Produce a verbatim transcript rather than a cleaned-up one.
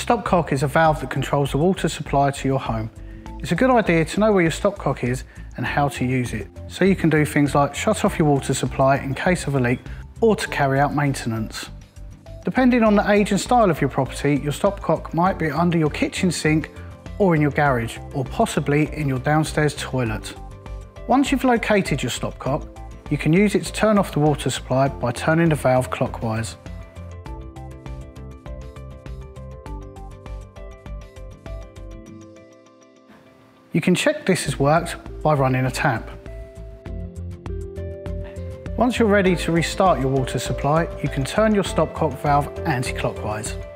stopcock is a valve that controls the water supply to your home. It's a good idea to know where your stopcock is and how to use it, so you can do things like shut off your water supply in case of a leak or to carry out maintenance. Depending on the age and style of your property, your stopcock might be under your kitchen sink or in your garage, or possibly in your downstairs toilet. Once you've located your stopcock, you can use it to turn off the water supply by turning the valve clockwise. You can check this has worked by running a tap. Once you're ready to restart your water supply, you can turn your stopcock valve anti-clockwise.